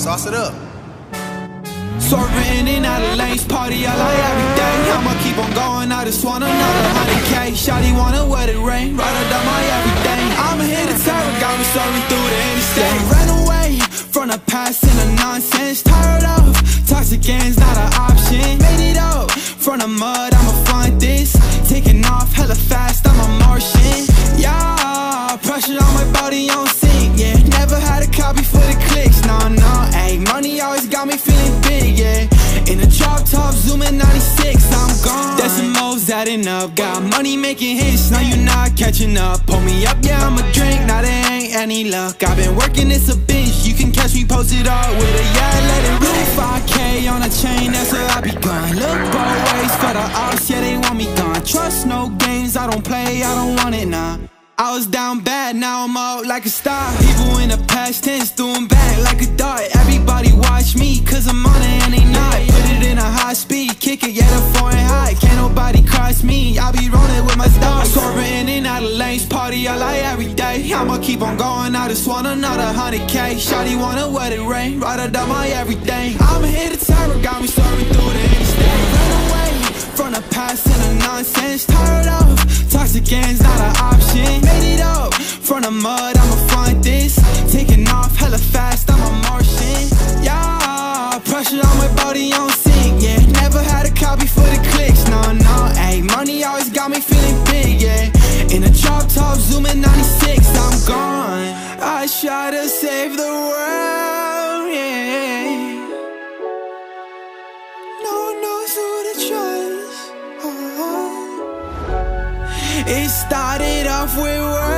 sauce it up. Swerving in out of lanes, party all like every day. I'ma keep on going, I just want another 100K. Shawty wanna wet it rain, right up down my everything. I'ma hit the terror, got me soaring through the interstate. Ran away from the past and the nonsense. Tired of toxic games, not an option. Made it up from the mud, I'ma find this. Taking off hella fast, I'm a Martian. Yeah, pressure on my body on sync, yeah. Never had a copy for the clicks, nah, nah, ayy. Money always got me feeling big, yeah. In a drop top, zooming 96, I'm gone. Decimals adding up, got money making hits, now you not catching up. Pull me up, yeah, I'ma drink, now there ain't any luck. I've been working, it's a bitch, you can catch me posted up with a yeah, let it rain. 5K on a chain, that's where I be gone. Look both ways for the ops, yeah, they want me gone. Trust no games, I don't play, I don't want it, nah. I was down bad, now I'm up like a star. People in the past tense doing back like a dart. Everybody watch me, cause I'm on it and they not. Put it in a high speed, kick it, yeah, the foreign high. Can't nobody cross me, I be rolling with my stars. Swerving in and out of lanes, party all like every day. I'ma keep on going, I just want another 100K. Shawty wanna wet it rain, right up down my everything. I'ma hit the terror, got me soaring through the interstate. Run away from the past and the nonsense. Tired of toxic games, not an option. Made it up from the mud, I'ma find this. Taking off hella fast, I'm a Martian. Yeah, pressure on my body on sync, yeah. Never had a copy for the clicks, no, no, ayy. Money always got me feeling big, yeah. In a drop top, zooming 96, I'm gone. I try to save the world, yeah. No one knows who to trust. It started off with words.